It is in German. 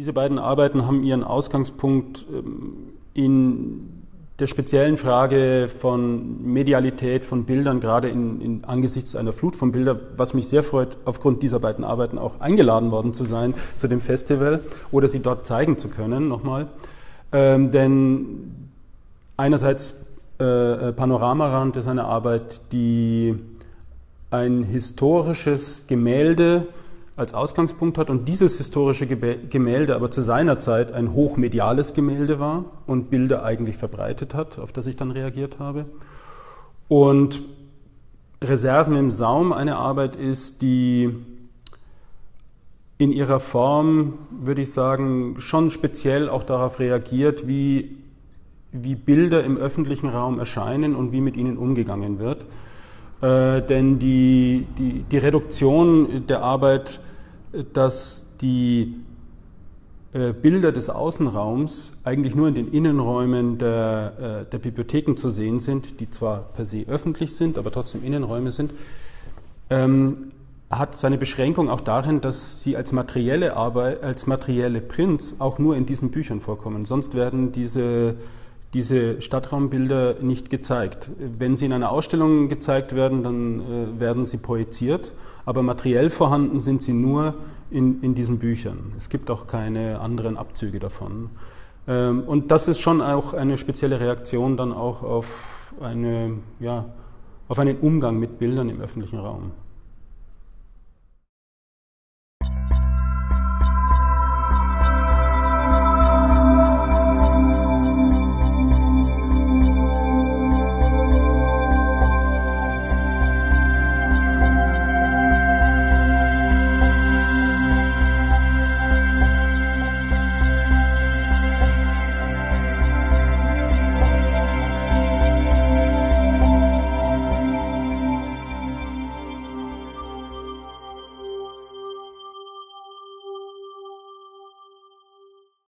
Diese beiden Arbeiten haben ihren Ausgangspunkt in der speziellen Frage von Medialität von Bildern, gerade angesichts einer Flut von Bildern, was mich sehr freut, aufgrund dieser beiden Arbeiten auch eingeladen worden zu sein zu dem Festival oder sie dort zeigen zu können, nochmal. Denn einerseits Panoramarand ist eine Arbeit, die ein historisches Gemälde als Ausgangspunkt hat und dieses historische Gemälde aber zu seiner Zeit ein hochmediales Gemälde war und Bilder eigentlich verbreitet hat, auf das ich dann reagiert habe. Und Reserven im Saum eine Arbeit ist, die in ihrer Form, würde ich sagen, schon speziell auch darauf reagiert, wie Bilder im öffentlichen Raum erscheinen und wie mit ihnen umgegangen wird. Denn die Reduktion der Arbeit, dass die Bilder des Außenraums eigentlich nur in den Innenräumen der Bibliotheken zu sehen sind, die zwar per se öffentlich sind, aber trotzdem Innenräume sind, hat seine Beschränkung auch darin, dass sie als materielle Arbeit, als materielle Prints auch nur in diesen Büchern vorkommen. Sonst werden diese Stadtraumbilder nicht gezeigt. Wenn sie in einer Ausstellung gezeigt werden, dann werden sie projiziert, aber materiell vorhanden sind sie nur in diesen Büchern. Es gibt auch keine anderen Abzüge davon. Und das ist schon auch eine spezielle Reaktion dann auch auf einen Umgang mit Bildern im öffentlichen Raum.